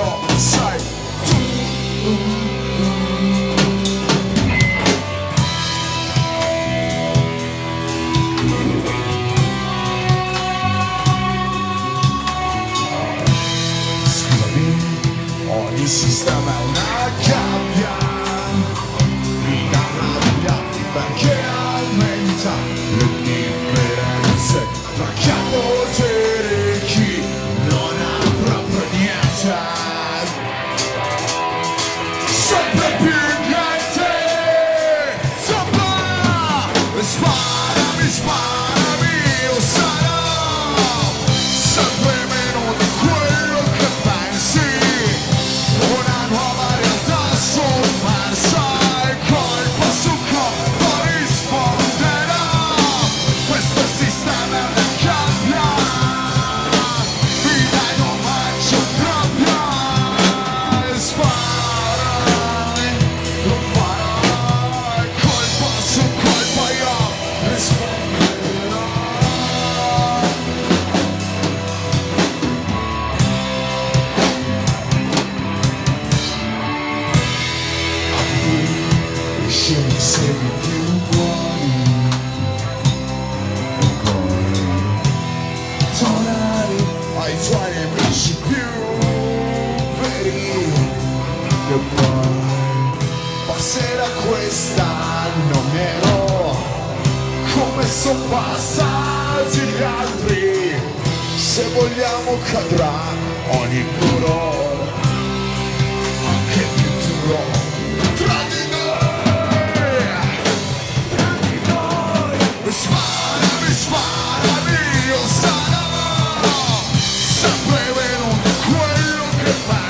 però sai tu. Ogni sistema è una gabbia, vita rabbia perché aumenta le differenze tra chi ha potere e chi non ha proprio niente. Sempre più niente, sopra, sparami, sparami, io sarò sempre meno di quello che pensi. Una nuova realtà sommersa e colpo su colpo risponderà. Questo sistema è una gabbia, mi dai non faccio proprio. Sparai, non farai, colpo su colpo io risponderò. Scegli segni più buoni, tonali ai tuoi nemici più veri, e poi passerà quest'anno nero come sono passati gli altri. Se vogliamo cadrà ogni muro, anche più duro. Sparami, sparami, io sarò sempre meno di quello che fai.